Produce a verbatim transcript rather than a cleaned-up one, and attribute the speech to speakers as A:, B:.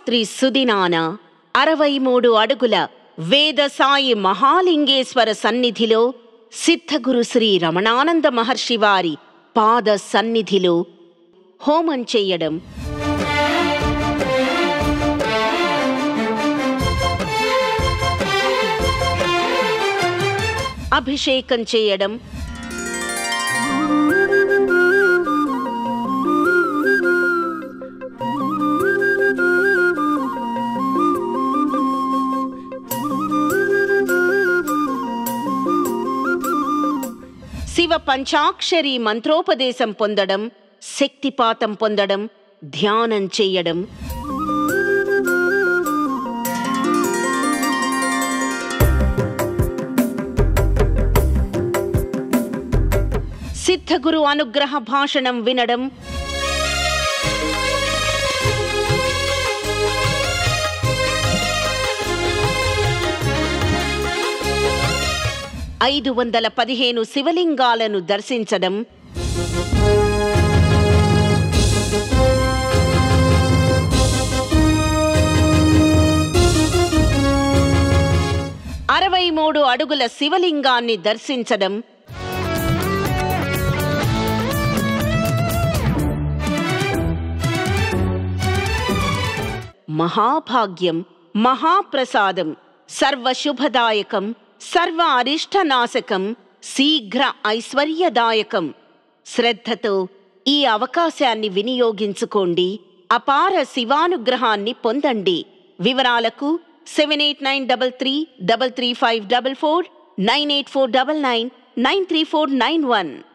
A: శివరాత్రి సుదినాన అరవై మూడు అడుగుల వేద సాయి మహాలింగేశ్వర సన్నిధిలో సిద్ధగురు శ్రీ రమణానంద మహర్షి వారి పాద సన్నిధిలో హోమం చేయడం, అభిషేకం చేయడం, శివ పంచాక్షరి మంత్రోపదేశం పొందడం, శక్తిపాతం పొందడం, ధ్యానం చేయడం, సిద్ధగురు అనుగ్రహ భాషణం వినడం, ఐదు వందల పదిహేను శివలింగాలను దర్శించడం, అరవై మూడు అడుగుల శివలింగాన్ని దర్శించడం, మహాభాగ్యం, మహాప్రసాదం, సర్వశుభదాయకం, సర్వ అరిష్టనాశకం, శీఘ్ర ఐశ్వర్యదాయకం. శ్రద్ధతో ఈ అవకాశాన్ని వినియోగించుకోండి. అపార శివానుగ్రహాన్ని పొందండి. వివరాలకు seven eight nine double three double three five double four, nine eight four double nine nine three four nine one.